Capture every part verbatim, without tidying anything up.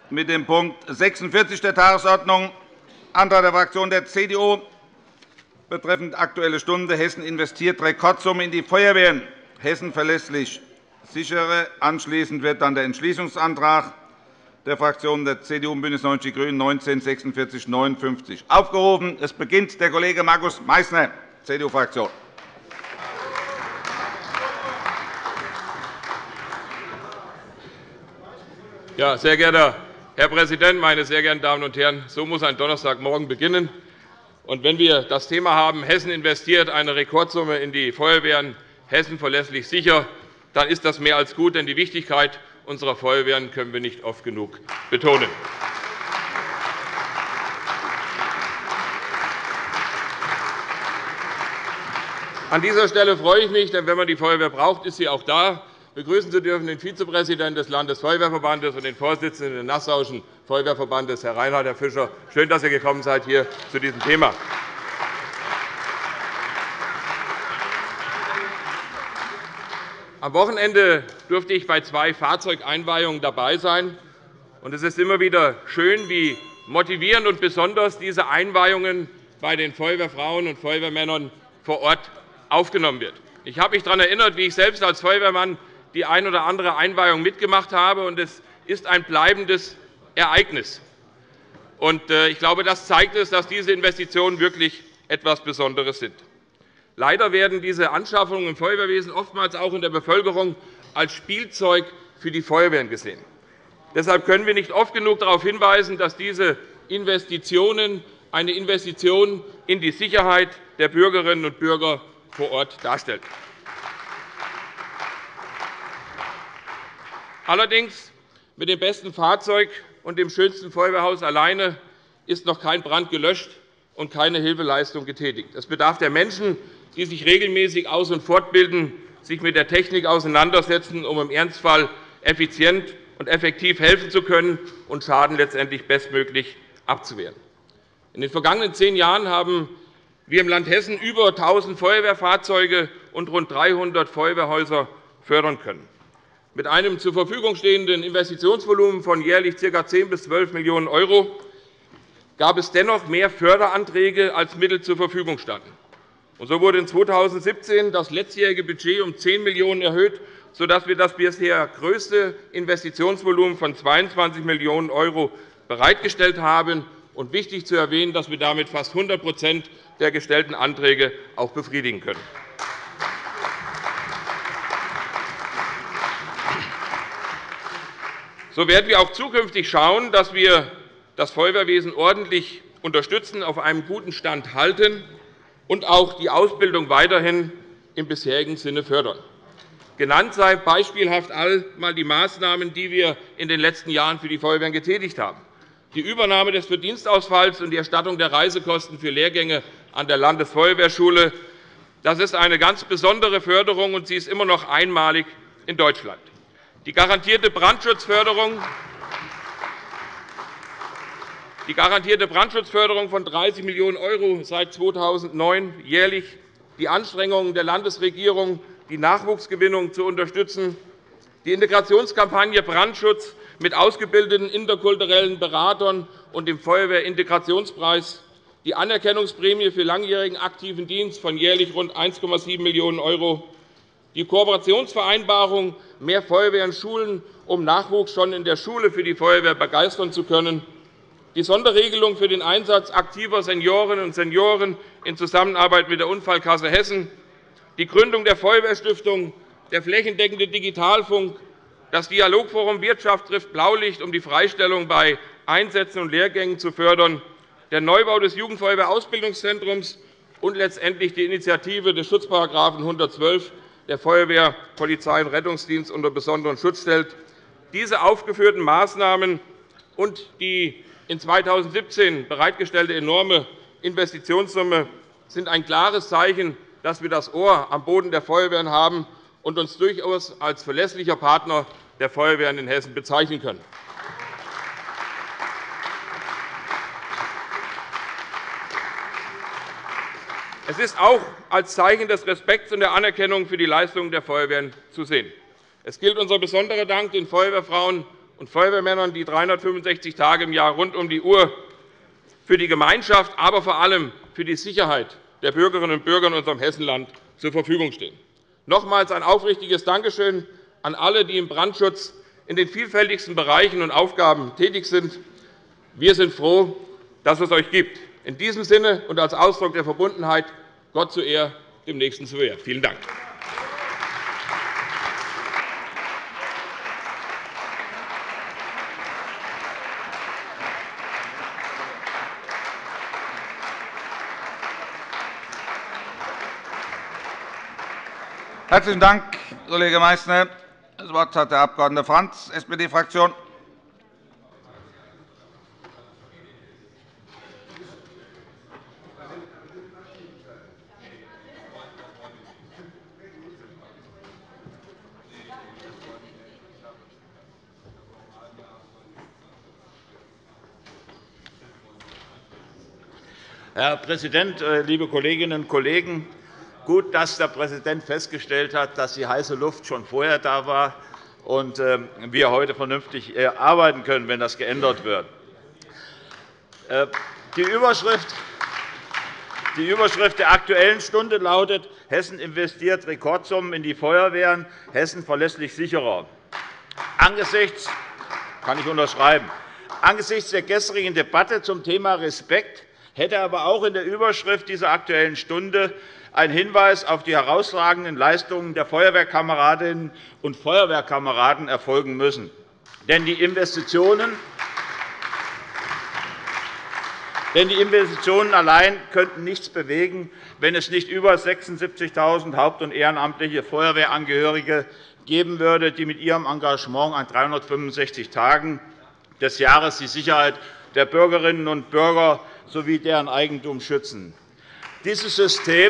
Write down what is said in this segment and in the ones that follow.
mit dem Punkt sechsundvierzig der Tagesordnung, Antrag der Fraktion der C D U betreffend Aktuelle Stunde. Hessen investiert Rekordsumme in die Feuerwehren. Hessen verlässlich sichere. Anschließend wird dann der Entschließungsantrag der Fraktionen der C D U und BÜNDNIS neunzig die GRÜNEN neunzehn, sechsundvierzig, neunundfünfzig aufgerufen. Es beginnt der Kollege Markus Meysner, C D U-Fraktion. Ja, sehr geehrter Herr Präsident, meine sehr geehrten Damen und Herren! So muss ein Donnerstagmorgen beginnen. Und wenn wir das Thema haben, Hessen investiert eine Rekordsumme in die Feuerwehren, Hessen verlässlich sicher, dann ist das mehr als gut, denn die Wichtigkeit unserer Feuerwehren können wir nicht oft genug betonen. An dieser Stelle freue ich mich, denn wenn man die Feuerwehr braucht, ist sie auch da, begrüßen zu dürfen den Vizepräsidenten des Landesfeuerwehrverbandes und den Vorsitzenden des Nassauischen Feuerwehrverbandes, Herr Reinhard, Herr Fischer. Schön, dass Sie gekommen seid hier zu diesem Thema. Am Wochenende durfte ich bei zwei Fahrzeugeinweihungen dabei sein. Es ist immer wieder schön, wie motivierend und besonders diese Einweihungen bei den Feuerwehrfrauen und Feuerwehrmännern vor Ort aufgenommen werden. Ich habe mich daran erinnert, wie ich selbst als Feuerwehrmann die ein oder andere Einweihung mitgemacht habe. Es ist ein bleibendes Ereignis. Ich glaube, das zeigt es, dass diese Investitionen wirklich etwas Besonderes sind. Leider werden diese Anschaffungen im Feuerwehrwesen oftmals auch in der Bevölkerung als Spielzeug für die Feuerwehren gesehen. Deshalb können wir nicht oft genug darauf hinweisen, dass diese Investitionen eine Investition in die Sicherheit der Bürgerinnen und Bürger vor Ort darstellen. Allerdings mit dem besten Fahrzeug und dem schönsten Feuerwehrhaus alleine ist noch kein Brand gelöscht und keine Hilfeleistung getätigt. Es bedarf der Menschen, die sich regelmäßig aus- und fortbilden, sich mit der Technik auseinandersetzen, um im Ernstfall effizient und effektiv helfen zu können und Schaden letztendlich bestmöglich abzuwehren. In den vergangenen zehn Jahren haben wir im Land Hessen über tausend Feuerwehrfahrzeuge und rund dreihundert Feuerwehrhäuser fördern können. Mit einem zur Verfügung stehenden Investitionsvolumen von jährlich ca. zehn bis zwölf Millionen € gab es dennoch mehr Förderanträge, als Mittel zur Verfügung standen. So wurde zweitausendsiebzehn das letztjährige Budget um zehn Millionen € erhöht, sodass wir das bisher größte Investitionsvolumen von zweiundzwanzig Millionen € bereitgestellt haben. Und wichtig zu erwähnen, dass wir damit fast hundert der gestellten Anträge auch befriedigen können. So werden wir auch zukünftig schauen, dass wir das Feuerwehrwesen ordentlich unterstützen, auf einem guten Stand halten und auch die Ausbildung weiterhin im bisherigen Sinne fördern. Genannt sei beispielhaft einmal die Maßnahmen, die wir in den letzten Jahren für die Feuerwehren getätigt haben. Die Übernahme des Verdienstausfalls und die Erstattung der Reisekosten für Lehrgänge an der Landesfeuerwehrschule, das ist eine ganz besondere Förderung, und sie ist immer noch einmalig in Deutschland. Die garantierte Brandschutzförderung Die garantierte Brandschutzförderung von dreißig Millionen € seit zweitausendneun jährlich, die Anstrengungen der Landesregierung, die Nachwuchsgewinnung zu unterstützen, die Integrationskampagne Brandschutz mit ausgebildeten interkulturellen Beratern und dem Feuerwehrintegrationspreis, die Anerkennungsprämie für langjährigen aktiven Dienst von jährlich rund eins Komma sieben Millionen €, die Kooperationsvereinbarung mehr Feuerwehr in Schulen, um Nachwuchs schon in der Schule für die Feuerwehr begeistern zu können, die Sonderregelung für den Einsatz aktiver Seniorinnen und Senioren in Zusammenarbeit mit der Unfallkasse Hessen, die Gründung der Feuerwehrstiftung, der flächendeckende Digitalfunk, das Dialogforum Wirtschaft trifft Blaulicht, um die Freistellung bei Einsätzen und Lehrgängen zu fördern, der Neubau des Jugendfeuerwehrausbildungszentrums und letztendlich die Initiative des Schutzparagraphen hundertzwölf, der Feuerwehr, Polizei und Rettungsdienst unter besonderen Schutz stellt. Diese aufgeführten Maßnahmen und die in zweitausendsiebzehn bereitgestellte enorme Investitionssumme sind ein klares Zeichen, dass wir das Ohr am Boden der Feuerwehren haben und uns durchaus als verlässlicher Partner der Feuerwehren in Hessen bezeichnen können. Es ist auch als Zeichen des Respekts und der Anerkennung für die Leistungen der Feuerwehren zu sehen. Es gilt unser besonderer Dank den Feuerwehrfrauen und Feuerwehrmännern, die dreihundertfünfundsechzig Tage im Jahr rund um die Uhr für die Gemeinschaft, aber vor allem für die Sicherheit der Bürgerinnen und Bürger in unserem Hessenland zur Verfügung stehen. Nochmals ein aufrichtiges Dankeschön an alle, die im Brandschutz in den vielfältigsten Bereichen und Aufgaben tätig sind. Wir sind froh, dass es euch gibt. In diesem Sinne und als Ausdruck der Verbundenheit Gott zur Ehre, dem Nächsten zur Wehr. Vielen Dank. Herzlichen Dank, Kollege Meißner. Das Wort hat der Abg. Frantz, S P D-Fraktion. Herr Präsident, liebe Kolleginnen und Kollegen! Gut, dass der Präsident festgestellt hat, dass die heiße Luft schon vorher da war und wir heute vernünftig arbeiten können, wenn das geändert wird. Die Überschrift Die Überschrift der Aktuellen Stunde lautet: Hessen investiert Rekordsummen in die Feuerwehren, Hessen verlässlich sicherer. Angesichts, kann ich unterschreiben. Angesichts der gestrigen Debatte zum Thema Respekt hätte aber auch in der Überschrift dieser Aktuellen Stunde ein Hinweis auf die herausragenden Leistungen der Feuerwehrkameradinnen und Feuerwehrkameraden erfolgen müssen. Denn die Investitionen Denn die Investitionen allein könnten nichts bewegen, wenn es nicht über sechsundsiebzigtausend haupt- und ehrenamtliche Feuerwehrangehörige geben würde, die mit ihrem Engagement an dreihundertfünfundsechzig Tagen des Jahres die Sicherheit der Bürgerinnen und Bürger sowie deren Eigentum schützen. Dieses System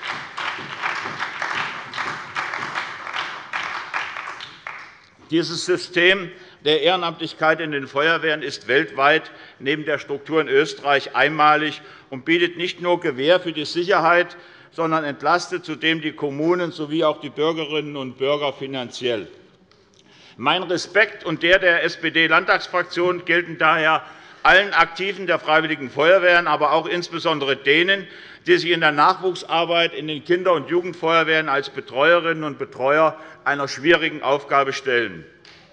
Dieses System der Ehrenamtlichkeit in den Feuerwehren ist weltweit neben der Struktur in Österreich einmalig und bietet nicht nur Gewähr für die Sicherheit, sondern entlastet zudem die Kommunen sowie auch die Bürgerinnen und Bürger finanziell. Mein Respekt und der der S P D-Landtagsfraktion gelten daher allen Aktiven der Freiwilligen Feuerwehren, aber auch insbesondere denen, die sich in der Nachwuchsarbeit in den Kinder- und Jugendfeuerwehren als Betreuerinnen und Betreuer einer schwierigen Aufgabe stellen.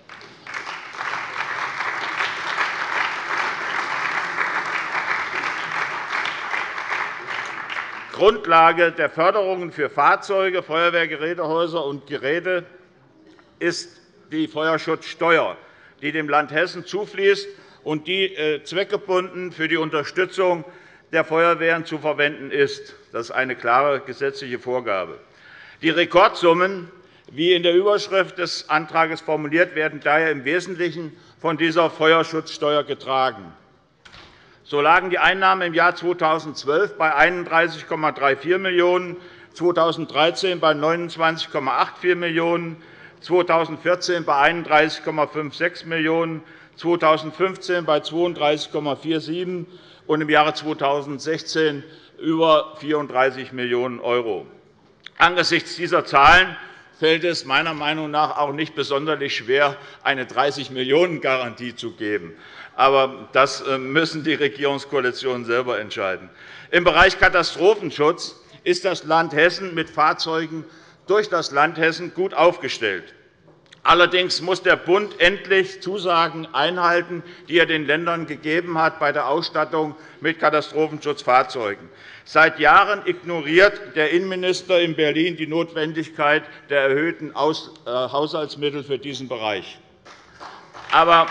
Grundlage der Förderungen für Fahrzeuge, Feuerwehrgerätehäuser und Geräte ist die Feuerschutzsteuer, die dem Land Hessen zufließt und die zweckgebunden für die Unterstützung der Feuerwehren zu verwenden ist. Das ist eine klare gesetzliche Vorgabe. Die Rekordsummen, wie in der Überschrift des Antrags formuliert, werden daher im Wesentlichen von dieser Feuerschutzsteuer getragen. So lagen die Einnahmen im Jahr zweitausendzwölf bei einunddreißig Komma vierunddreißig Millionen €, zweitausenddreizehn bei neunundzwanzig Komma vierundachtzig Millionen €, zweitausendvierzehn bei einunddreißig Komma sechsundfünfzig Millionen €, zweitausendfünfzehn bei zweiunddreißig Komma siebenundvierzig und im Jahre zweitausendsechzehn über vierunddreißig Millionen €. Angesichts dieser Zahlen fällt es meiner Meinung nach auch nicht besonders schwer, eine dreißig Millionen Garantie zu geben. Aber das müssen die Regierungskoalitionen selber entscheiden. Im Bereich Katastrophenschutz ist das Land Hessen mit Fahrzeugen durch das Land Hessen gut aufgestellt. Allerdings muss der Bund endlich Zusagen einhalten, die er den Ländern gegeben hat bei der Ausstattung mit Katastrophenschutzfahrzeugen. Seit Jahren ignoriert der Innenminister in Berlin die Notwendigkeit der erhöhten Haushaltsmittel für diesen Bereich. Aber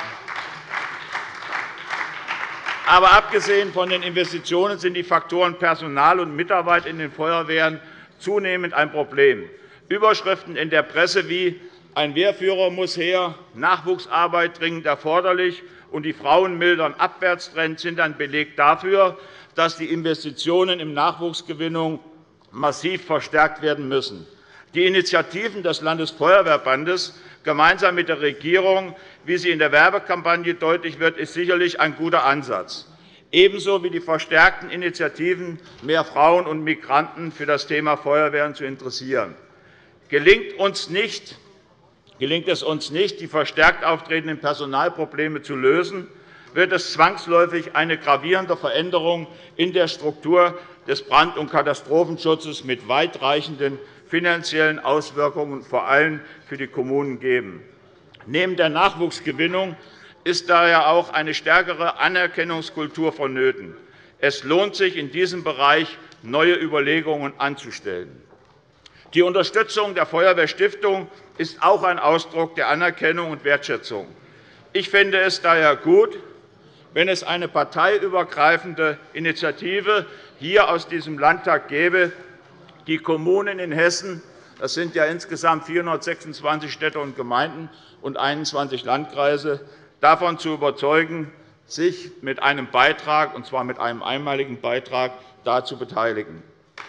Aber abgesehen von den Investitionen sind die Faktoren Personal und Mitarbeit in den Feuerwehren zunehmend ein Problem. Überschriften in der Presse wie »Ein Wehrführer muss her«, »Nachwuchsarbeit dringend erforderlich« und die Frauen mildern Abwärtstrend sind ein Beleg dafür, dass die Investitionen in Nachwuchsgewinnung massiv verstärkt werden müssen. Die Initiativen des Landesfeuerwehrbandes gemeinsam mit der Regierung, wie sie in der Werbekampagne deutlich wird, ist sicherlich ein guter Ansatz, ebenso wie die verstärkten Initiativen, mehr Frauen und Migranten für das Thema Feuerwehren zu interessieren. Gelingt uns nicht, Gelingt es uns nicht, die verstärkt auftretenden Personalprobleme zu lösen, wird es zwangsläufig eine gravierende Veränderung in der Struktur des Brand- und Katastrophenschutzes mit weitreichenden finanziellen Auswirkungen vor allem für die Kommunen geben. Neben der Nachwuchsgewinnung ist daher auch eine stärkere Anerkennungskultur vonnöten. Es lohnt sich, in diesem Bereich neue Überlegungen anzustellen. Die Unterstützung der Feuerwehrstiftung ist auch ein Ausdruck der Anerkennung und Wertschätzung. Ich finde es daher gut, wenn es eine parteiübergreifende Initiative hier aus diesem Landtag gäbe, die Kommunen in Hessen, das sind ja insgesamt vierhundertsechsundzwanzig Städte und Gemeinden und einundzwanzig Landkreise, davon zu überzeugen, sich mit einem Beitrag, und zwar mit einem einmaligen Beitrag, da zu beteiligen.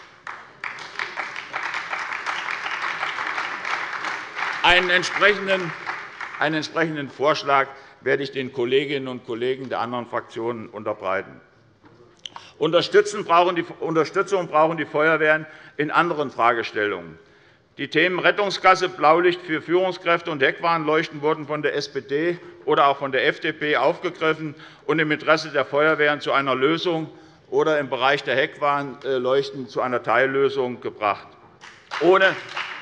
Einen entsprechenden, einen entsprechenden Vorschlag werde ich den Kolleginnen und Kollegen der anderen Fraktionen unterbreiten. Unterstützung brauchen die Feuerwehren in anderen Fragestellungen. Die Themen Rettungskasse, Blaulicht für Führungskräfte und Heckwarnleuchten wurden von der S P D oder auch von der F D P aufgegriffen und im Interesse der Feuerwehren zu einer Lösung oder im Bereich der Heckwarnleuchten zu einer Teillösung gebracht. Ohne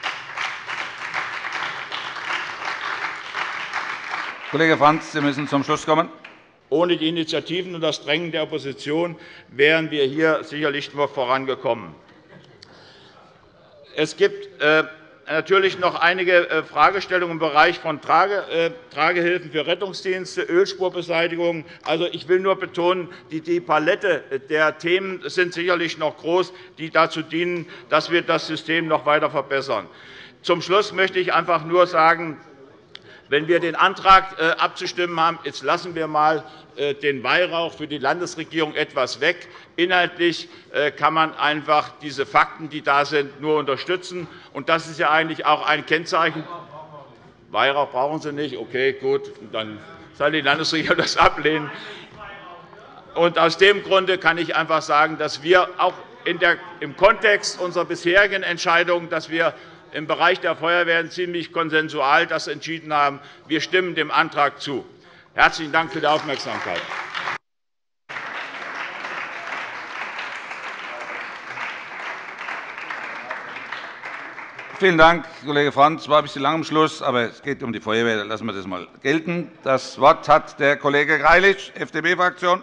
Kollege Frantz, Sie müssen zum Schluss kommen. Ohne die Initiativen und das Drängen der Opposition wären wir hier sicherlich nur vorangekommen. Es gibt natürlich noch einige Fragestellungen im Bereich von Tragehilfen für Rettungsdienste, Ölspurbeseitigung. Also, ich will nur betonen, die Palette der Themen sind sicherlich noch groß, die dazu dienen, dass wir das System noch weiter verbessern. Zum Schluss möchte ich einfach nur sagen, wenn wir den Antrag abzustimmen haben, jetzt lassen wir einmal den Weihrauch für die Landesregierung etwas weg. Inhaltlich kann man einfach diese Fakten, die da sind, nur unterstützen. Und das ist ja eigentlich auch ein Kennzeichen. Weihrauch brauchen Sie nicht. Okay, gut, dann soll die Landesregierung das ablehnen. Und aus dem Grunde kann ich einfach sagen, dass wir auch im Kontext unserer bisherigen Entscheidungen, dass wir im Bereich der Feuerwehren ziemlich konsensual das entschieden haben. Wir stimmen dem Antrag zu. Herzlichen Dank für die Aufmerksamkeit. Vielen Dank, Kollege Frantz. Es war ein bisschen lang am Schluss, aber es geht um die Feuerwehr. Dann lassen wir das einmal gelten. Das Wort hat der Kollege Greilich, F D P-Fraktion.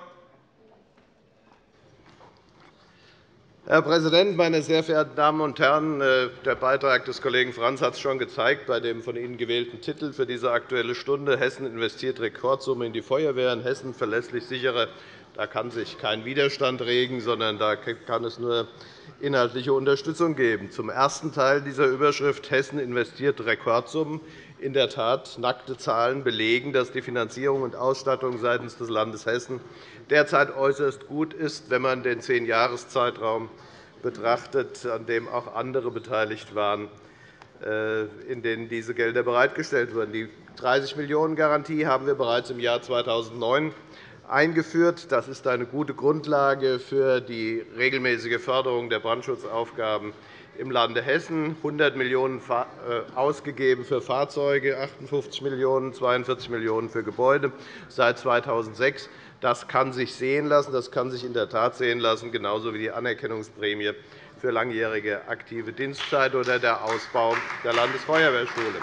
Herr Präsident, meine sehr verehrten Damen und Herren! Der Beitrag des Kollegen Frantz hat es schon gezeigt, bei dem von Ihnen gewählten Titel für diese Aktuelle Stunde. Hessen investiert Rekordsumme in die Feuerwehren. Hessen verlässlich sichere. Da kann sich kein Widerstand regen, sondern da kann es nur inhaltliche Unterstützung geben. Zum ersten Teil dieser Überschrift Hessen investiert Rekordsummen. In der Tat, nackte Zahlen belegen, dass die Finanzierung und Ausstattung seitens des Landes Hessen derzeit äußerst gut ist, wenn man den Zehn-Jahres-Zeitraum betrachtet, an dem auch andere beteiligt waren, in denen diese Gelder bereitgestellt wurden. Die dreißig Millionen Garantie haben wir bereits im Jahr zweitausendneun eingeführt. Das ist eine gute Grundlage für die regelmäßige Förderung der Brandschutzaufgaben im Lande Hessen. hundert Millionen € ausgegeben für Fahrzeuge, achtundfünfzig Millionen €, zweiundvierzig Millionen € für Gebäude seit zweitausendsechs. Das kann sich sehen lassen. Das kann sich in der Tat sehen lassen, genauso wie die Anerkennungsprämie für langjährige aktive Dienstzeit oder der Ausbau der Landesfeuerwehrschule.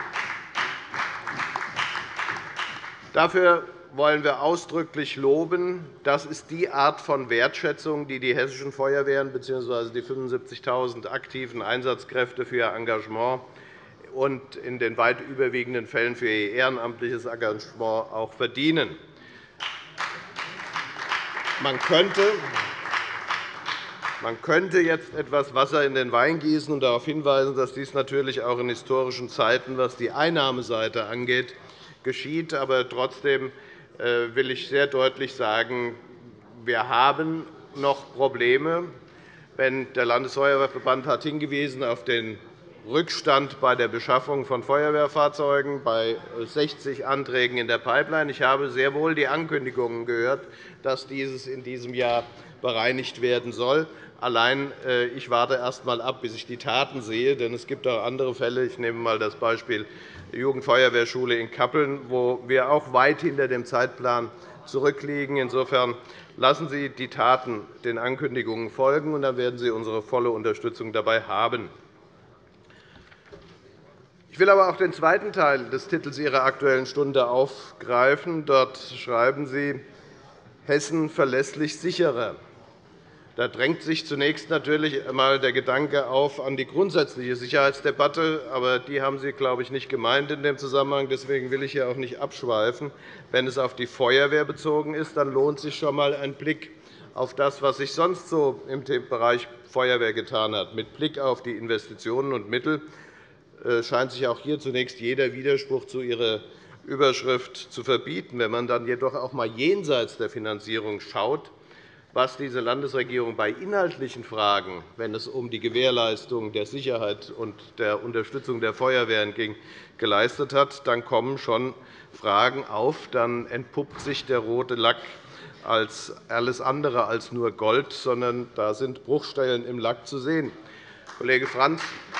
Dafür wollen wir ausdrücklich loben. Das ist die Art von Wertschätzung, die die hessischen Feuerwehren bzw. die fünfundsiebzigtausend aktiven Einsatzkräfte für ihr Engagement und in den weit überwiegenden Fällen für ihr ehrenamtliches Engagement auch verdienen. Man könnte Man könnte jetzt etwas Wasser in den Wein gießen und darauf hinweisen, dass dies natürlich auch in historischen Zeiten, was die Einnahmeseite angeht, geschieht. Aber trotzdem will ich sehr deutlich sagen, wir haben noch Probleme. Der Landesfeuerwehrverband hat hingewiesen auf den Rückstand bei der Beschaffung von Feuerwehrfahrzeugen, bei sechzig Anträgen in der Pipeline. Ich habe sehr wohl die Ankündigungen gehört, dass dieses in diesem Jahr bereinigt werden soll. Allein ich warte erst einmal ab, bis ich die Taten sehe. Denn es gibt auch andere Fälle. Ich nehme einmal das Beispiel Jugendfeuerwehrschule in Kappeln, wo wir auch weit hinter dem Zeitplan zurückliegen. Insofern lassen Sie die Taten den Ankündigungen folgen, und dann werden Sie unsere volle Unterstützung dabei haben. Ich will aber auch den zweiten Teil des Titels Ihrer Aktuellen Stunde aufgreifen. Dort schreiben Sie Hessen verlässlich sicherer. Da drängt sich zunächst natürlich einmal der Gedanke auf an die grundsätzliche Sicherheitsdebatte. Aber die haben Sie, glaube ich, nicht gemeint in dem Zusammenhang. Deswegen will ich hier auch nicht abschweifen. Wenn es auf die Feuerwehr bezogen ist, dann lohnt sich schon einmal ein Blick auf das, was sich sonst so im Bereich Feuerwehr getan hat. Mit Blick auf die Investitionen und Mittel scheint sich auch hier zunächst jeder Widerspruch zu Ihrer Überschrift zu verbieten. Wenn man dann jedoch auch einmal jenseits der Finanzierung schaut, was diese Landesregierung bei inhaltlichen Fragen, wenn es um die Gewährleistung der Sicherheit und der Unterstützung der Feuerwehren ging, geleistet hat, dann kommen schon Fragen auf. Dann entpuppt sich der rote Lack als alles andere als nur Gold, sondern da sind Bruchstellen im Lack zu sehen. Kollege Frantz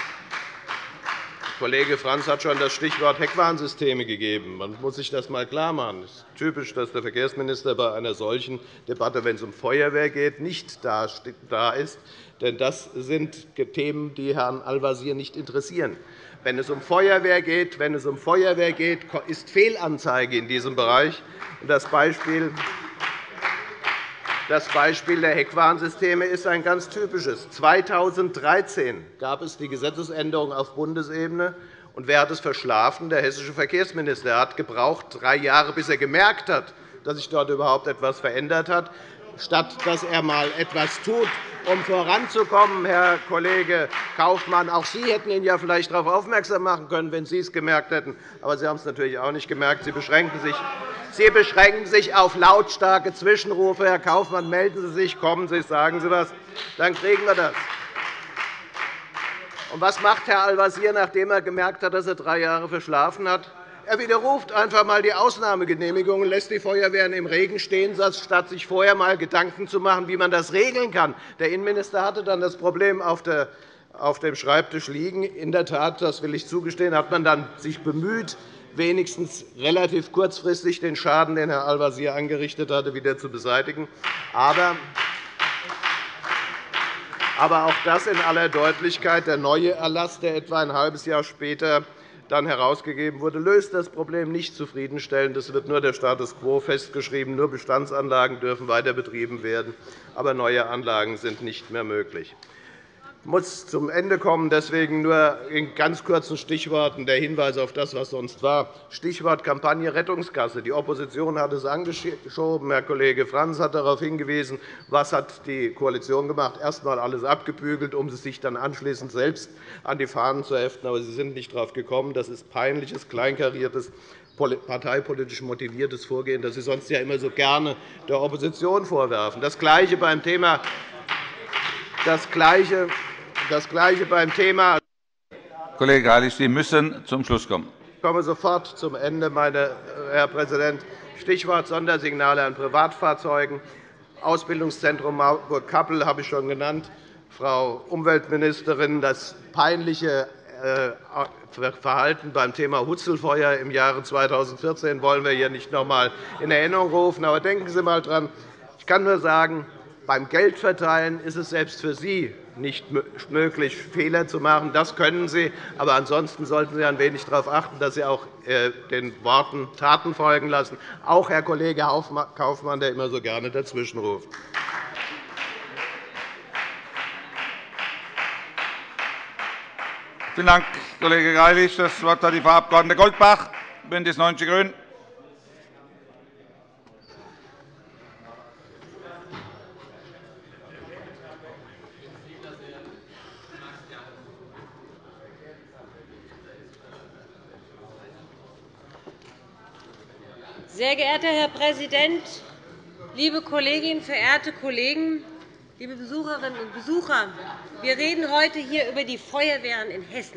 Kollege Frantz hat schon das Stichwort Heckwarnsysteme gegeben. Man muss sich das einmal klarmachen. Es ist typisch, dass der Verkehrsminister bei einer solchen Debatte, wenn es um Feuerwehr geht, nicht da ist. Denn das sind Themen, die Herrn Al-Wazir nicht interessieren. Wenn es um Feuerwehr geht, wenn es um Feuerwehr geht, ist Fehlanzeige in diesem Bereich. Das Beispiel Das Beispiel der Heckwarnsysteme ist ein ganz typisches. zweitausenddreizehn gab es die Gesetzesänderung auf Bundesebene. Und wer hat es verschlafen? Der hessische Verkehrsminister. Er hat gebraucht drei Jahre, bis er gemerkt hat, dass sich dort überhaupt etwas verändert hat, statt dass er einmal etwas tut, um voranzukommen. Herr Kollege Kaufmann, auch Sie hätten ihn ja vielleicht darauf aufmerksam machen können, wenn Sie es gemerkt hätten. Aber Sie haben es natürlich auch nicht gemerkt. Sie beschränken sich Sie beschränken sich auf lautstarke Zwischenrufe. Herr Kaufmann, melden Sie sich, kommen Sie, sagen Sie etwas, dann kriegen wir das. Und was macht Herr Al-Wazir, nachdem er gemerkt hat, dass er drei Jahre verschlafen hat? Er widerruft einfach einmal die Ausnahmegenehmigung und lässt die Feuerwehren im Regen stehen, statt sich vorher einmal Gedanken zu machen, wie man das regeln kann. Der Innenminister hatte dann das Problem auf dem Schreibtisch liegen. In der Tat, das will ich zugestehen, hat man dann sich bemüht, wenigstens relativ kurzfristig den Schaden, den Herr Al-Wazir angerichtet hatte, wieder zu beseitigen. Aber Aber auch das in aller Deutlichkeit. Der neue Erlass, der etwa ein halbes Jahr später dann herausgegeben wurde, löst das Problem nicht zufriedenstellend. Es wird nur der Status quo festgeschrieben. Nur Bestandsanlagen dürfen weiter betrieben werden, aber neue Anlagen sind nicht mehr möglich. Ich muss zum Ende kommen. Deswegen nur in ganz kurzen Stichworten der Hinweis auf das, was sonst war. Stichwort Kampagne Rettungskasse. Die Opposition hat es angeschoben. Herr Kollege Frantz hat darauf hingewiesen. Was hat die Koalition gemacht? Erst einmal alles abgebügelt, um es sich dann anschließend selbst an die Fahnen zu heften. Aber Sie sind nicht darauf gekommen. Das ist peinliches, kleinkariertes, parteipolitisch motiviertes Vorgehen, das Sie sonst ja immer so gerne der Opposition vorwerfen. Das Gleiche beim Thema das Gleiche Das Gleiche beim Thema. Kollege Greilich, Sie müssen zum Schluss kommen. Ich komme sofort zum Ende, meine Herr Präsident. Stichwort Sondersignale an Privatfahrzeugen. Ausbildungszentrum Marburg-Kappel habe ich schon genannt. Frau Umweltministerin, das peinliche Verhalten beim Thema Hutzelfeuer im Jahre zweitausendvierzehn wollen wir hier nicht noch einmal in Erinnerung rufen. Aber denken Sie einmal daran. Ich kann nur sagen, beim Geldverteilen ist es selbst für Sie nicht möglich, Fehler zu machen. Das können Sie. Aber ansonsten sollten Sie ein wenig darauf achten, dass Sie auch den Worten Taten folgen lassen, auch Herr Kollege Kaufmann, der immer so gerne dazwischenruft. Vielen Dank, Kollege Greilich. Das Wort hat die Frau Abg. Goldbach, BÜNDNIS neunzig die GRÜNEN. Sehr geehrter Herr Präsident, liebe Kolleginnen, verehrte Kollegen! Liebe Besucherinnen und Besucher, wir reden heute hier über die Feuerwehren in Hessen.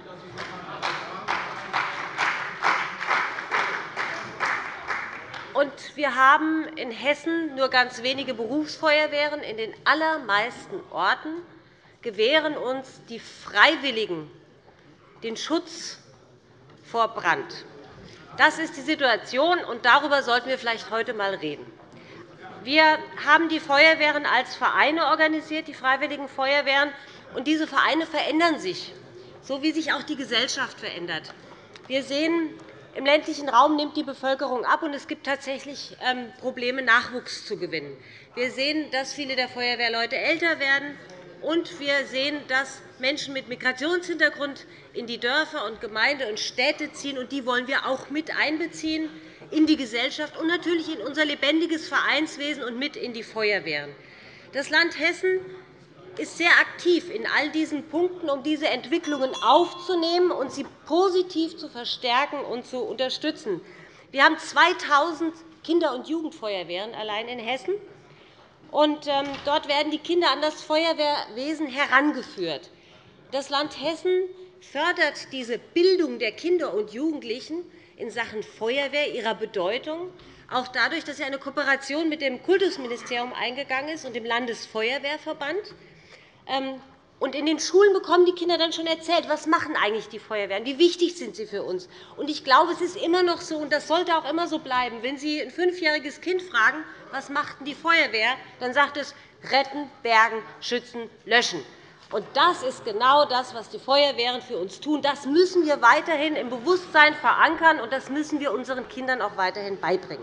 Und wir haben in Hessen nur ganz wenige Berufsfeuerwehren. In den allermeisten Orten gewähren uns die Freiwilligen den Schutz vor Brand. Das ist die Situation, und darüber sollten wir vielleicht heute einmal reden. Wir haben die Feuerwehren als Vereine organisiert, die Freiwilligen Feuerwehren. Und diese Vereine verändern sich, so wie sich auch die Gesellschaft verändert. Wir sehen, im ländlichen Raum nimmt die Bevölkerung ab, und es gibt tatsächlich Probleme, Nachwuchs zu gewinnen. Wir sehen, dass viele der Feuerwehrleute älter werden, und wir sehen, dass Menschen mit Migrationshintergrund in die Dörfer und Gemeinden und Städte ziehen. Und die wollen wir auch mit einbeziehen in die Gesellschaft und natürlich in unser lebendiges Vereinswesen und mit in die Feuerwehren. Das Land Hessen ist sehr aktiv in all diesen Punkten, um diese Entwicklungen aufzunehmen und sie positiv zu verstärken und zu unterstützen. Wir haben zweitausend Kinder- und Jugendfeuerwehren allein in Hessen. Und dort werden die Kinder an das Feuerwehrwesen herangeführt. Das Land Hessen fördert diese Bildung der Kinder und Jugendlichen in Sachen Feuerwehr, ihrer Bedeutung, auch dadurch, dass sie eine Kooperation mit dem Kultusministerium eingegangen ist und dem Landesfeuerwehrverband. Und in den Schulen bekommen die Kinder dann schon erzählt, was machen eigentlich die Feuerwehren, wie wichtig sind sie für uns. Und ich glaube, es ist immer noch so, und das sollte auch immer so bleiben, wenn Sie ein fünfjähriges Kind fragen, was macht denn die Feuerwehr, dann sagt es retten, bergen, schützen, löschen. Und das ist genau das, was die Feuerwehren für uns tun. Das müssen wir weiterhin im Bewusstsein verankern, und das müssen wir unseren Kindern auch weiterhin beibringen.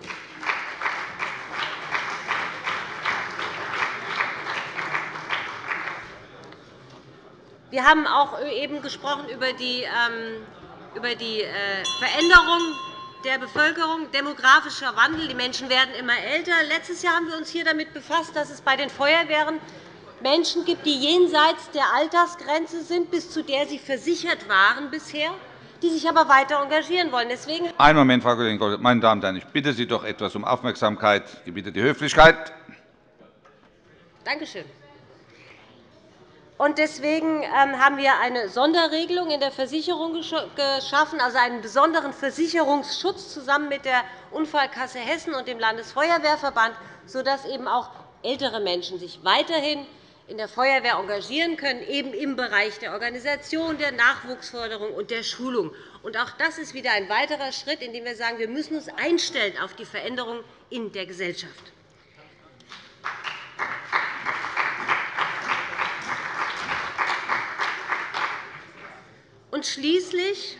Wir haben auch eben gesprochen über die, über die Veränderung der Bevölkerung, demografischer Wandel. Die Menschen werden immer älter. Letztes Jahr haben wir uns hier damit befasst, dass es bei den Feuerwehren Menschen gibt, die jenseits der Altersgrenze sind, bis zu der sie versichert waren bisher, die sich aber weiter engagieren wollen. Deswegen Einen Moment, Frau Kollegin Golde. Meine Damen und Herren, ich bitte Sie doch etwas um Aufmerksamkeit. Ich bitte die Höflichkeit. Danke schön. Deswegen haben wir eine Sonderregelung in der Versicherung geschaffen, also einen besonderen Versicherungsschutz zusammen mit der Unfallkasse Hessen und dem Landesfeuerwehrverband, sodass eben auch ältere Menschen sich weiterhin in der Feuerwehr engagieren können, eben im Bereich der Organisation, der Nachwuchsförderung und der Schulung. Und auch das ist wieder ein weiterer Schritt, in dem wir sagen, wir müssen uns einstellen auf die Veränderung in der Gesellschaft. Und schließlich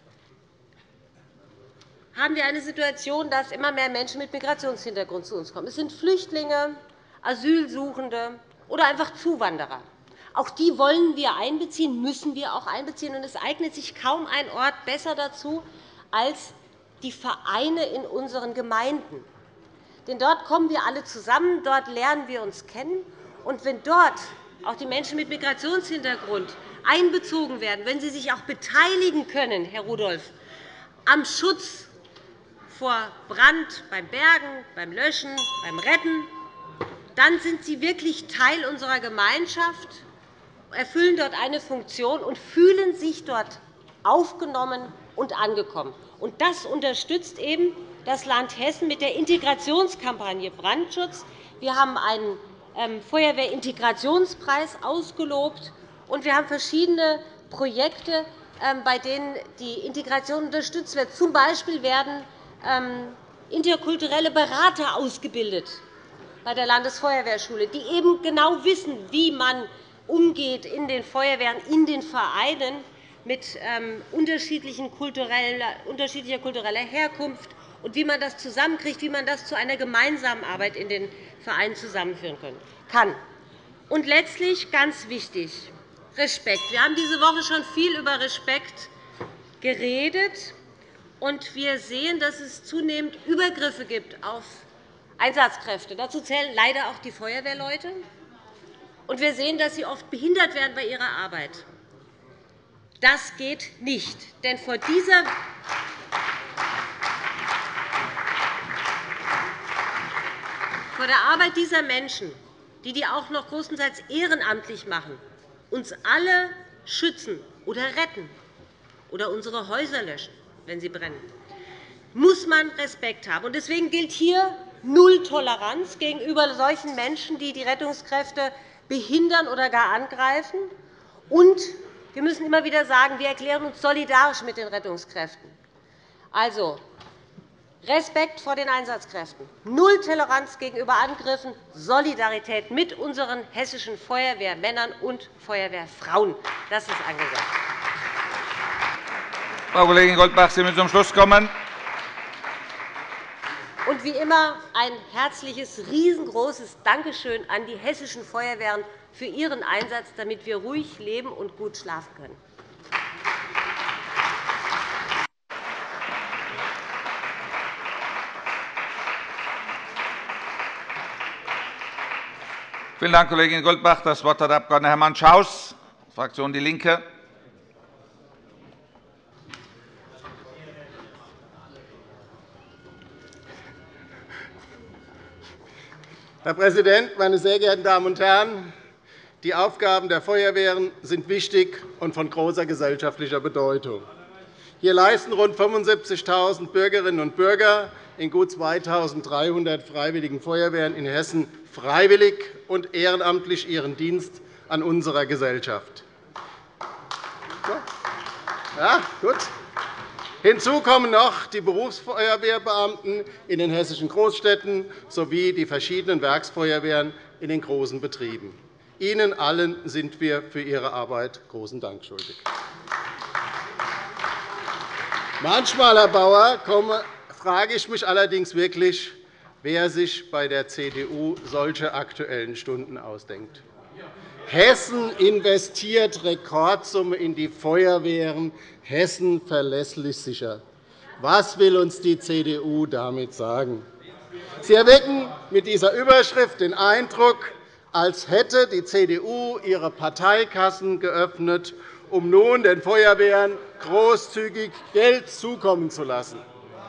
haben wir eine Situation, dass immer mehr Menschen mit Migrationshintergrund zu uns kommen. Es sind Flüchtlinge, Asylsuchende oder einfach Zuwanderer. Auch die wollen wir einbeziehen, müssen wir auch einbeziehen. Und es eignet sich kaum ein Ort besser dazu als die Vereine in unseren Gemeinden. Denn dort kommen wir alle zusammen, dort lernen wir uns kennen. Und wenn dort auch die Menschen mit Migrationshintergrund einbezogen werden, wenn sie sich auch beteiligen können, Herr Rudolph, am Schutz vor Brand, beim Bergen, beim Löschen, beim Retten, dann sind sie wirklich Teil unserer Gemeinschaft, erfüllen dort eine Funktion und fühlen sich dort aufgenommen und angekommen. Und das unterstützt eben das Land Hessen mit der Integrationskampagne Brandschutz. Wir haben einen Feuerwehrintegrationspreis ausgelobt, und wir haben verschiedene Projekte, bei denen die Integration unterstützt wird. Zum Beispiel werden interkulturelle Berater ausgebildet bei der Landesfeuerwehrschule, die eben genau wissen, wie man umgeht in den Feuerwehren, in den Vereinen mit unterschiedlicher kultureller Herkunft und wie man das zusammenkriegt, wie man das zu einer gemeinsamen Arbeit in den Vereinen zusammenführen kann. Und letztlich ganz wichtig, Respekt. Wir haben diese Woche schon viel über Respekt geredet, und wir sehen, dass es zunehmend Übergriffe gibt auf Einsatzkräfte. Dazu zählen leider auch die Feuerwehrleute. Und wir sehen, dass sie oft behindert werden bei ihrer Arbeit. Das geht nicht. Denn vor dieser Vor der Arbeit dieser Menschen, die die auch noch großenteils ehrenamtlich machen, uns alle schützen oder retten oder unsere Häuser löschen, wenn sie brennen, muss man Respekt haben. Deswegen gilt hier Null Toleranz gegenüber solchen Menschen, die die Rettungskräfte behindern oder gar angreifen. Und wir müssen immer wieder sagen, wir erklären uns solidarisch mit den Rettungskräften. Also Respekt vor den Einsatzkräften, Null Toleranz gegenüber Angriffen, Solidarität mit unseren hessischen Feuerwehrmännern und Feuerwehrfrauen. Das ist angesagt. Frau Kollegin Goldbach, Sie müssen zum Schluss kommen. Und wie immer ein herzliches, riesengroßes Dankeschön an die hessischen Feuerwehren für ihren Einsatz, damit wir ruhig leben und gut schlafen können. Vielen Dank, Kollegin Goldbach. Das Wort hat der Abg. Hermann Schaus, Fraktion DIE LINKE. Herr Präsident, meine sehr geehrten Damen und Herren! Die Aufgaben der Feuerwehren sind wichtig und von großer gesellschaftlicher Bedeutung. Hier leisten rund fünfundsiebzigtausend Bürgerinnen und Bürger in gut zweitausenddreihundert Freiwilligen Feuerwehren in Hessen freiwillig und ehrenamtlich ihren Dienst an unserer Gesellschaft. Ja, gut. Hinzu kommen noch die Berufsfeuerwehrbeamten in den hessischen Großstädten sowie die verschiedenen Werksfeuerwehren in den großen Betrieben. Ihnen allen sind wir für Ihre Arbeit großen Dank schuldig. Manchmal, Herr Bauer, frage ich mich allerdings wirklich, wer sich bei der C D U solche Aktuellen Stunden ausdenkt. Hessen investiert Rekordsumme in die Feuerwehren. Hessen verlässlich sicher. Was will uns die C D U damit sagen? Sie erwecken mit dieser Überschrift den Eindruck, als hätte die C D U ihre Parteikassen geöffnet, um nun den Feuerwehren großzügig Geld zukommen zu lassen.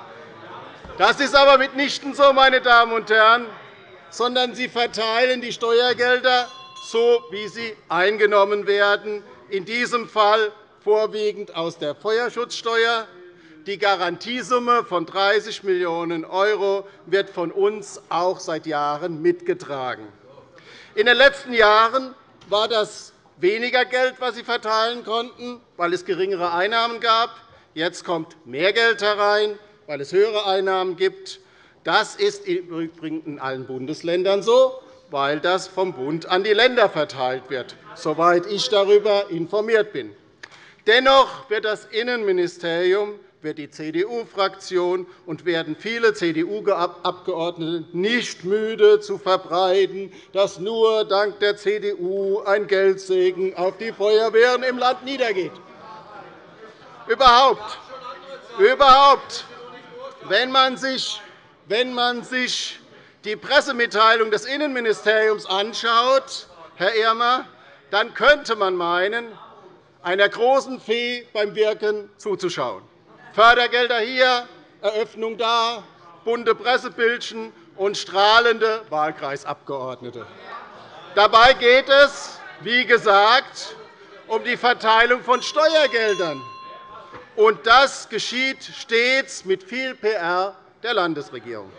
Das ist aber mitnichten so, meine Damen und Herren, sondern Sie verteilen die Steuergelder so, wie sie eingenommen werden, in diesem Fall vorwiegend aus der Feuerschutzsteuer. Die Garantiesumme von dreißig Millionen € wird von uns auch seit Jahren mitgetragen. In den letzten Jahren war das weniger Geld, das Sie verteilen konnten, weil es geringere Einnahmen gab. Jetzt kommt mehr Geld herein, weil es höhere Einnahmen gibt. Das ist im Übrigen in allen Bundesländern so, weil das vom Bund an die Länder verteilt wird, soweit ich darüber informiert bin. Dennoch wird das Innenministerium, wird die C D U-Fraktion und werden viele C D U-Abgeordnete nicht müde zu verbreiten, dass nur dank der C D U ein Geldsegen auf die Feuerwehren im Land niedergeht. Überhaupt, überhaupt wenn man sich, wenn man sich die Pressemitteilung des Innenministeriums anschaut, Herr Irmer, dann könnte man meinen, einer großen Fee beim Wirken zuzuschauen. Fördergelder hier, Eröffnung da, bunte Pressebildchen und strahlende Wahlkreisabgeordnete. Dabei geht es, wie gesagt, um die Verteilung von Steuergeldern. Und das geschieht stets mit viel P R der Landesregierung.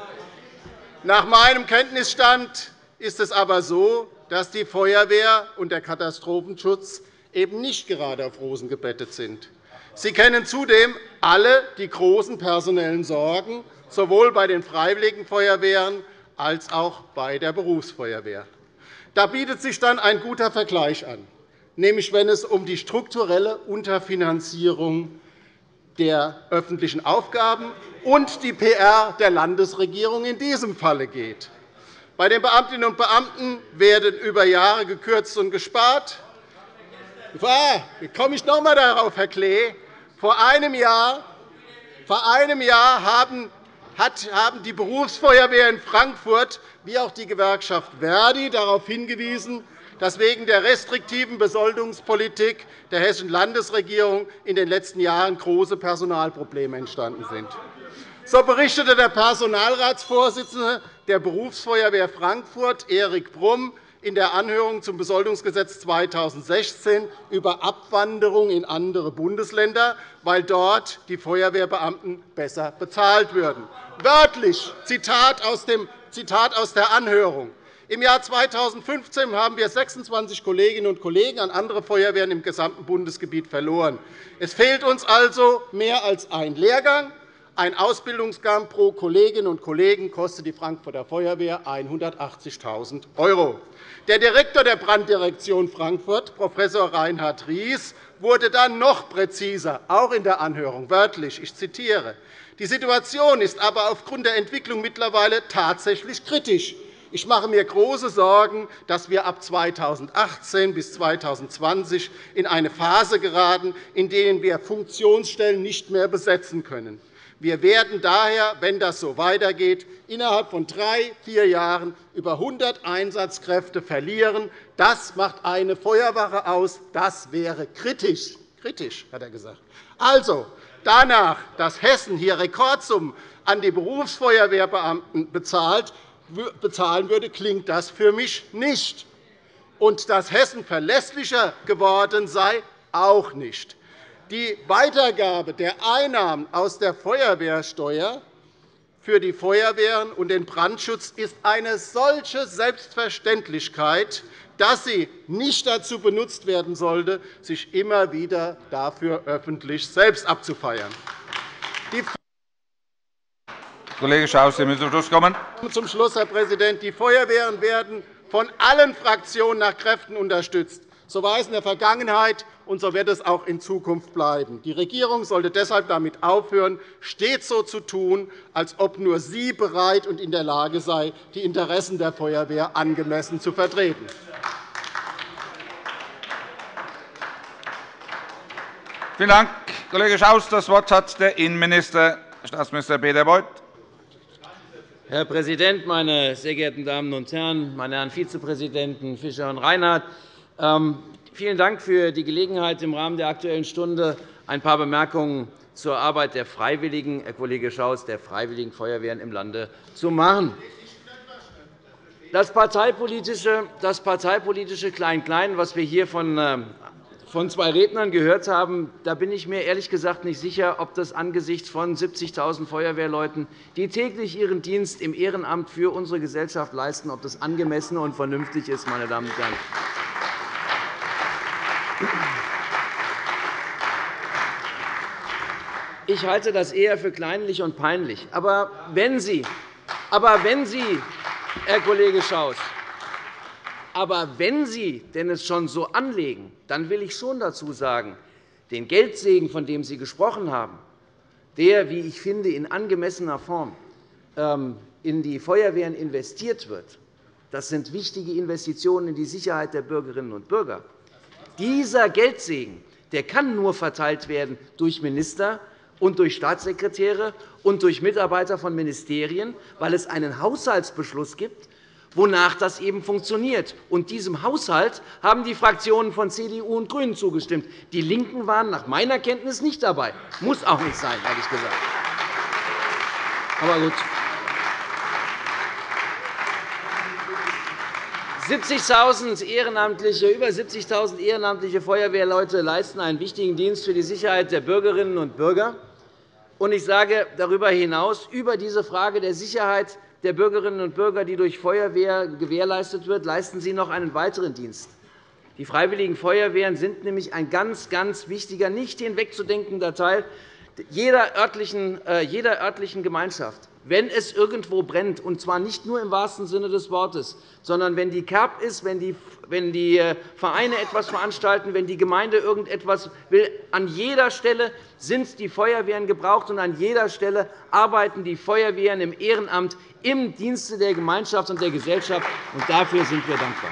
Nach meinem Kenntnisstand ist es aber so, dass die Feuerwehr und der Katastrophenschutz eben nicht gerade auf Rosen gebettet sind. Sie kennen zudem alle die großen personellen Sorgen, sowohl bei den Freiwilligen Feuerwehren als auch bei der Berufsfeuerwehr. Da bietet sich dann ein guter Vergleich an, nämlich wenn es um die strukturelle Unterfinanzierung der öffentlichen Aufgaben und die P R der Landesregierung in diesem Falle geht. Bei den Beamtinnen und Beamten werden über Jahre gekürzt und gespart. Jetzt komme ich noch einmal darauf, Herr Klee. Vor einem Jahr, vor einem Jahr haben die Berufsfeuerwehr in Frankfurt wie auch die Gewerkschaft Verdi darauf hingewiesen, dass wegen der restriktiven Besoldungspolitik der hessischen Landesregierung in den letzten Jahren große Personalprobleme entstanden sind. So berichtete der Personalratsvorsitzende der Berufsfeuerwehr Frankfurt, Erik Brumm, in der Anhörung zum Besoldungsgesetz zweitausendsechzehn über Abwanderung in andere Bundesländer, weil dort die Feuerwehrbeamten besser bezahlt würden. Wörtlich, Zitat aus, dem, Zitat aus der Anhörung. Im Jahr zweitausendfünfzehn haben wir sechsundzwanzig Kolleginnen und Kollegen an andere Feuerwehren im gesamten Bundesgebiet verloren. Es fehlt uns also mehr als ein Lehrgang. Ein Ausbildungsgang pro Kolleginnen und Kollegen kostet die Frankfurter Feuerwehr hundertachtzigtausend €. Der Direktor der Branddirektion Frankfurt, Prof Reinhard Ries, wurde dann noch präziser, auch in der Anhörung, wörtlich. Ich zitiere. Die Situation ist aber aufgrund der Entwicklung mittlerweile tatsächlich kritisch. Ich mache mir große Sorgen, dass wir ab zweitausendachtzehn bis zweitausendzwanzig in eine Phase geraten, in der wir Funktionsstellen nicht mehr besetzen können. Wir werden daher, wenn das so weitergeht, innerhalb von drei, vier Jahren über hundert Einsatzkräfte verlieren. Das macht eine Feuerwache aus. Das wäre kritisch. Kritisch, hat er gesagt. Also, danach, dass Hessen hier Rekordsummen an die Berufsfeuerwehrbeamten bezahlt, bezahlen würde, klingt das für mich nicht. Und dass Hessen verlässlicher geworden sei, auch nicht. Die Weitergabe der Einnahmen aus der Feuerwehrsteuer für die Feuerwehren und den Brandschutz ist eine solche Selbstverständlichkeit, dass sie nicht dazu benutzt werden sollte, sich immer wieder dafür öffentlich selbst abzufeiern. Kollege Schaus, Sie müssen zum Schluss kommen. Zum Schluss, Herr Präsident. Die Feuerwehren werden von allen Fraktionen nach Kräften unterstützt. So war es in der Vergangenheit, und so wird es auch in Zukunft bleiben. Die Regierung sollte deshalb damit aufhören, stets so zu tun, als ob nur sie bereit und in der Lage sei, die Interessen der Feuerwehr angemessen zu vertreten. Vielen Dank, Kollege Schaus. Das Wort hat der Innenminister, Staatsminister Peter Beuth. Herr Präsident, meine sehr geehrten Damen und Herren, meine Herren Vizepräsidenten Fischer und Reinhardt! Vielen Dank für die Gelegenheit, im Rahmen der Aktuellen Stunde ein paar Bemerkungen zur Arbeit der Freiwilligen, Herr Kollege Schaus, der Freiwilligen Feuerwehren im Lande zu machen. Das parteipolitische, das parteipolitische Klein-Klein, was wir hier von von zwei Rednern gehört haben, da bin ich mir ehrlich gesagt nicht sicher, ob das angesichts von siebzigtausend Feuerwehrleuten, die täglich ihren Dienst im Ehrenamt für unsere Gesellschaft leisten, ob das angemessen und vernünftig ist, meine Damen und Herren. Ich halte das eher für kleinlich und peinlich. Aber wenn Sie, aber wenn Sie Herr Kollege Schaus, aber wenn Sie denn es schon so anlegen, dann will ich schon dazu sagen, den Geldsegen, von dem Sie gesprochen haben, der, wie ich finde, in angemessener Form in die Feuerwehren investiert wird, das sind wichtige Investitionen in die Sicherheit der Bürgerinnen und Bürger. Dieser Geldsegen der kann nur verteilt werden durch Minister und durch Staatssekretäre und durch Mitarbeiter von Ministerien, weil es einen Haushaltsbeschluss gibt, wonach das eben funktioniert. Und diesem Haushalt haben die Fraktionen von C D U und GRÜNEN zugestimmt. Die LINKEN waren nach meiner Kenntnis nicht dabei. Muss auch nicht sein, ehrlich gesagt. Aber gut. siebzigtausend ehrenamtliche, über siebzigtausend ehrenamtliche Feuerwehrleute leisten einen wichtigen Dienst für die Sicherheit der Bürgerinnen und Bürger. Und ich sage darüber hinaus, über diese Frage der Sicherheit der Bürgerinnen und Bürger, die durch Feuerwehr gewährleistet wird, leisten sie noch einen weiteren Dienst. Die Freiwilligen Feuerwehren sind nämlich ein ganz, ganz wichtiger, nicht hinwegzudenkender Teil jeder örtlichen, jeder örtlichen Gemeinschaft. Wenn es irgendwo brennt, und zwar nicht nur im wahrsten Sinne des Wortes, sondern wenn die Kerb ist, wenn die, wenn die Vereine etwas veranstalten, wenn die Gemeinde irgendetwas will, an jeder Stelle sind die Feuerwehren gebraucht, und an jeder Stelle arbeiten die Feuerwehren im Ehrenamt im Dienste der Gemeinschaft und der Gesellschaft. Und dafür sind wir dankbar.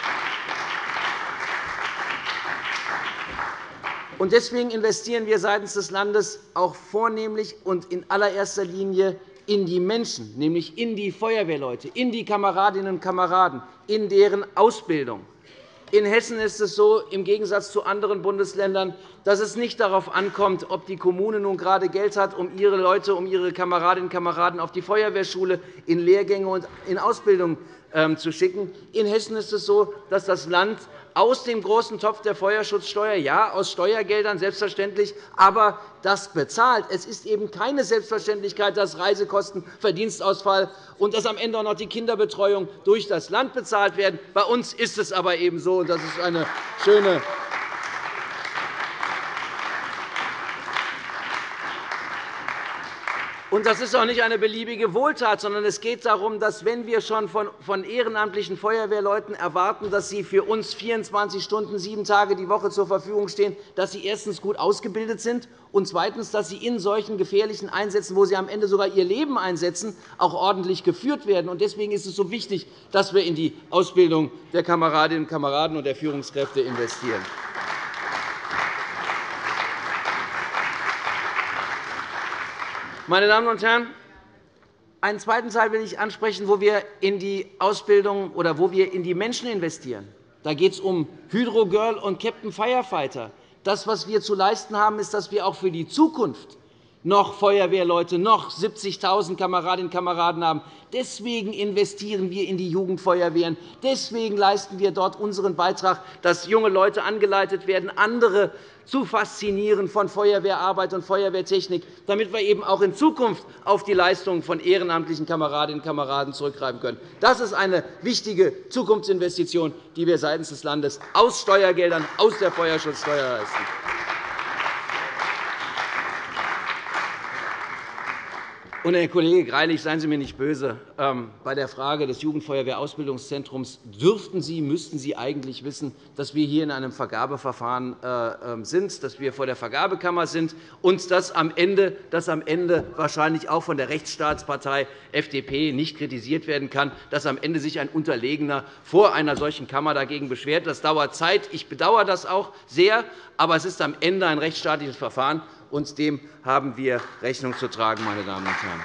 Und deswegen investieren wir seitens des Landes auch vornehmlich und in allererster Linie in die Menschen, nämlich in die Feuerwehrleute, in die Kameradinnen und Kameraden, in deren Ausbildung. In Hessen ist es so, im Gegensatz zu anderen Bundesländern, dass es nicht darauf ankommt, ob die Kommune nun gerade Geld hat, um ihre Leute, um ihre Kameradinnen und Kameraden auf die Feuerwehrschule, in Lehrgänge und in Ausbildung zu schicken. In Hessen ist es so, dass das Land aus dem großen Topf der Feuerschutzsteuer, ja, aus Steuergeldern selbstverständlich, aber das bezahlt. Es ist eben keine Selbstverständlichkeit, dass Reisekosten, Verdienstausfall und dass am Ende auch noch die Kinderbetreuung durch das Land bezahlt werden. Bei uns ist es aber eben so, und das ist eine schöne Und das ist auch nicht eine beliebige Wohltat, sondern es geht darum, dass, wenn wir schon von ehrenamtlichen Feuerwehrleuten erwarten, dass sie für uns vierundzwanzig Stunden, sieben Tage die Woche zur Verfügung stehen, dass sie erstens gut ausgebildet sind und zweitens, dass sie in solchen gefährlichen Einsätzen, wo sie am Ende sogar ihr Leben einsetzen, auch ordentlich geführt werden. Deswegen ist es so wichtig, dass wir in die Ausbildung der Kameradinnen und Kameraden und der Führungskräfte investieren. Meine Damen und Herren, einen zweiten Teil will ich ansprechen, wo wir in die Ausbildung oder wo wir in die Menschen investieren. Da geht es um Hydrogirl und Captain Firefighter. Das, was wir zu leisten haben, ist, dass wir auch für die Zukunft noch Feuerwehrleute, noch siebzigtausend Kameradinnen und Kameraden haben. Deswegen investieren wir in die Jugendfeuerwehren. Deswegen leisten wir dort unseren Beitrag, dass junge Leute angeleitet werden, andere zu faszinieren von Feuerwehrarbeit und Feuerwehrtechnik, damit wir eben auch in Zukunft auf die Leistungen von ehrenamtlichen Kameradinnen und Kameraden zurückgreifen können. Das ist eine wichtige Zukunftsinvestition, die wir seitens des Landes aus Steuergeldern, aus der Feuerschutzsteuer leisten. Und, Herr Kollege Greilich, seien Sie mir nicht böse. Bei der Frage des Jugendfeuerwehrausbildungszentrums dürften Sie, müssten Sie eigentlich wissen, dass wir hier in einem Vergabeverfahren sind, dass wir vor der Vergabekammer sind und dass am Ende, dass am Ende wahrscheinlich auch von der Rechtsstaatspartei F D P nicht kritisiert werden kann, dass am Ende sich ein Unterlegener vor einer solchen Kammer dagegen beschwert. Das dauert Zeit. Ich bedauere das auch sehr, aber es ist am Ende ein rechtsstaatliches Verfahren. Und dem haben wir Rechnung zu tragen, meine Damen und Herren.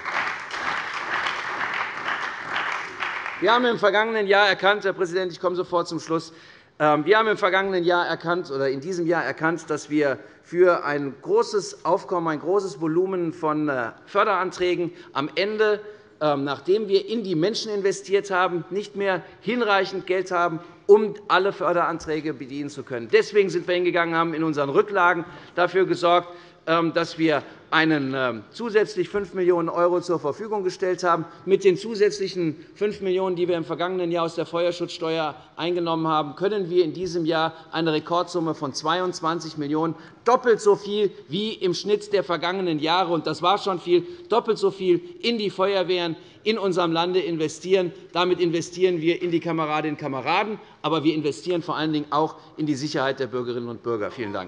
Wir haben im vergangenen Jahr erkannt, Herr Präsident, ich komme sofort zum Schluss. Wir haben im vergangenen Jahr erkannt, oder in diesem Jahr erkannt, dass wir für ein großes Aufkommen, ein großes Volumen von Förderanträgen am Ende, nachdem wir in die Menschen investiert haben, nicht mehr hinreichend Geld haben, um alle Förderanträge bedienen zu können. Deswegen sind wir hingegangen, haben in unseren Rücklagen dafür gesorgt, dass wir einen zusätzlich fünf Millionen € zur Verfügung gestellt haben. Mit den zusätzlichen fünf Millionen €, die wir im vergangenen Jahr aus der Feuerschutzsteuer eingenommen haben, können wir in diesem Jahr eine Rekordsumme von zweiundzwanzig Millionen €, doppelt so viel wie im Schnitt der vergangenen Jahre, und das war schon viel, doppelt so viel in die Feuerwehren in unserem Lande investieren. Damit investieren wir in die Kameradinnen und Kameraden, aber wir investieren vor allen Dingen auch in die Sicherheit der Bürgerinnen und Bürger. Vielen Dank.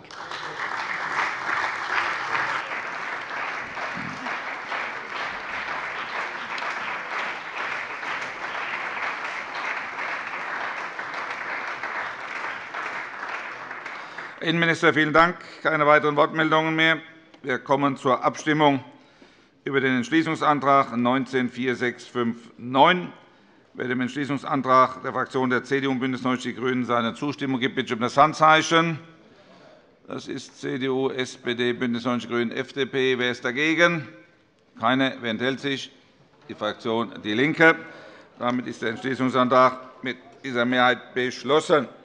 Herr Innenminister, vielen Dank. Keine weiteren Wortmeldungen mehr. Wir kommen zur Abstimmung über den Entschließungsantrag neunzehn vier sechs fünf neun. Wer dem Entschließungsantrag der Fraktionen der C D U und BÜNDNIS neunzig die GRÜNEN seine Zustimmung gibt, bitte ich um das Handzeichen. Das ist C D U, S P D, BÜNDNIS neunzig die GRÜNEN, F D P. Wer ist dagegen? Keine. Wer enthält sich? Die Fraktion DIE LINKE. Damit ist der Entschließungsantrag mit dieser Mehrheit beschlossen.